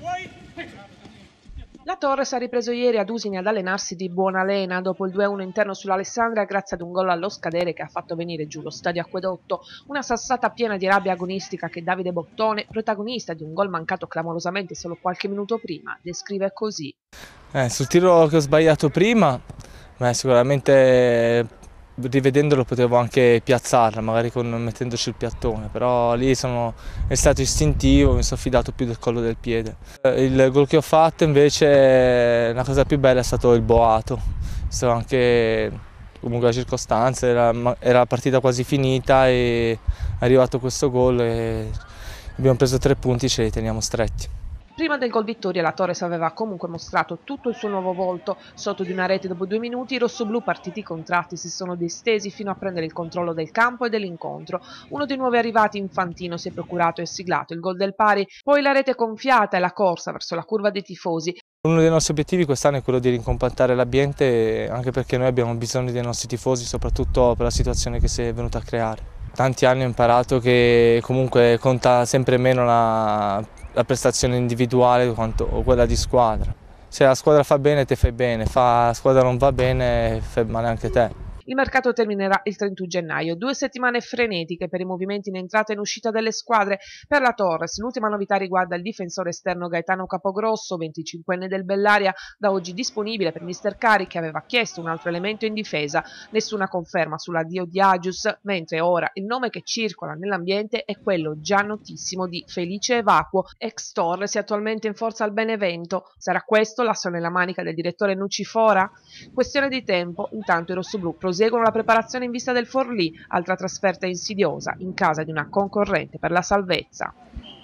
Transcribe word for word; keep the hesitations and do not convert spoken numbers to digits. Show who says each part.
Speaker 1: La Torres ha ripreso ieri ad Usini ad allenarsi di buona lena dopo il due a uno interno sull'Alessandria grazie ad un gol allo scadere che ha fatto venire giù lo stadio Acquedotto, una sassata piena di rabbia agonistica che Davide Bottone, protagonista di un gol mancato clamorosamente solo qualche minuto prima, descrive così.
Speaker 2: Eh, sul tiro che ho sbagliato prima, beh, sicuramente rivedendolo potevo anche piazzarla, magari con, mettendoci il piattone, però lì sono, è stato istintivo, mi sono fidato più del collo del piede. Il gol che ho fatto invece, la cosa più bella è stato il boato, so anche comunque la circostanza, era, era la partita quasi finita e è arrivato questo gol e abbiamo preso tre punti e ce li teniamo stretti.
Speaker 1: Prima del gol vittoria la Torres aveva comunque mostrato tutto il suo nuovo volto. Sotto di una rete dopo due minuti i rossoblù, partiti contratti, si sono distesi fino a prendere il controllo del campo e dell'incontro. Uno dei nuovi arrivati, Infantino, si è procurato e siglato il gol del pari, poi la rete gonfiata e la corsa verso la curva dei tifosi.
Speaker 2: Uno dei nostri obiettivi quest'anno è quello di rincompattare l'ambiente, anche perché noi abbiamo bisogno dei nostri tifosi, soprattutto per la situazione che si è venuta a creare. Tanti anni ho imparato che comunque conta sempre meno la, la prestazione individuale quanto quella di squadra. Se la squadra fa bene te fai bene, se la squadra non va bene fai male anche te.
Speaker 1: Il mercato terminerà il trentuno gennaio, due settimane frenetiche per i movimenti in entrata e in uscita delle squadre. Per la Torres l'ultima novità riguarda il difensore esterno Gaetano Capogrosso, venticinquenne del Bellaria, da oggi disponibile per mister Cari, che aveva chiesto un altro elemento in difesa. Nessuna conferma sull'addio di Agius, mentre ora il nome che circola nell'ambiente è quello già notissimo di Felice Evacuo, ex Torres e attualmente in forza al Benevento. Sarà questo l'asso nella manica del direttore Nucifora? Questione di tempo, intanto i rossoblù proseguono Proseguono la preparazione in vista del Forlì, altra trasferta insidiosa in casa di una concorrente per la salvezza.